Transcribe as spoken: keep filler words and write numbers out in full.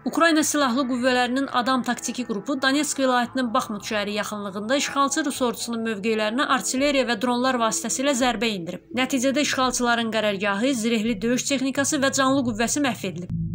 Ukrayna Silahlı Qüvvələrinin Adam taktiki qrupu Donetsk vilayətinin Baxmut şəhəri yaxınlığında işğalçı Rus ordusunun mövqelərinə artilleriya və dronlar vasitəsilə zərbə indirib. Nəticədə işğalçıların qərargahı, zirehli döyüş texnikası və canlı qüvvəsi məhv edilib.